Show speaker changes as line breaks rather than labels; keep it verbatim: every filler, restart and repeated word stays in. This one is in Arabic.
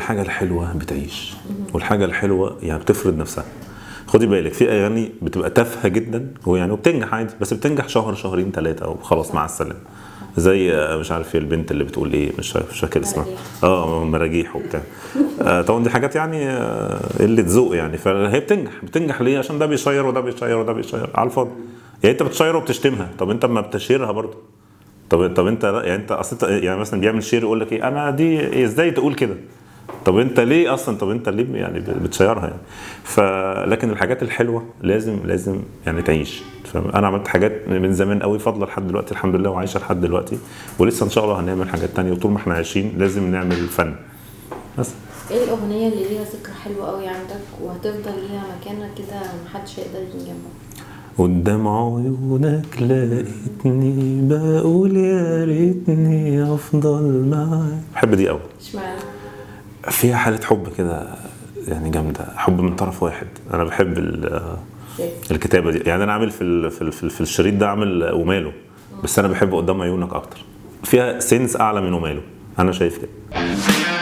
الحاجه الحلوه بتعيش، والحاجه الحلوه يعني بتفرض نفسها. خدي بالك في اغاني بتبقى تافهه جدا ويعني وبتنجح عادي، بس بتنجح شهر شهرين ثلاثه وخلاص مع السلامه. زي مش عارف ايه البنت اللي بتقول ايه، مش فاكر اسمها، اه مراجيح وبتاع. آه طبعا دي حاجات يعني آه قله ذوق يعني، فهي بتنجح بتنجح ليه؟ عشان ده بيشير وده بيشير وده بيشير على الفاضي. يعني انت بتشير وبتشتمها، طب انت ما بتشيرها برضه. طب طب انت يعني انت اصل يعني مثلا بيعمل شير يقول لك ايه، انا دي إيه ازاي تقول كده؟ طب انت ليه اصلا، طب انت ليه يعني بتشيرها يعني؟ فلكن الحاجات الحلوه لازم لازم يعني تعيش. فانا عملت حاجات من زمان قوي فاضله لحد دلوقتي الحمد لله وعايشه لحد دلوقتي، ولسه ان شاء الله هنعمل حاجات تانية، وطول ما احنا عايشين لازم نعمل فن. بس
ايه الاغنيه اللي ليها ذكرى حلوه قوي عندك وهتفضل ليها مكانه كده محدش هيقدر يجي جنبها؟
قدام عيونك لقيتني بقول يا ريتني افضل معاك. بحب دي قوي.
اشمعنى؟
فيها حاله حب كده يعني جامده، حب من طرف واحد. انا بحب الكتابه دي يعني. انا عامل في في في الشريط ده عامل وماله، بس انا بحب قدام عيونك اكتر، فيها سنس اعلى من وماله، انا شايف كده.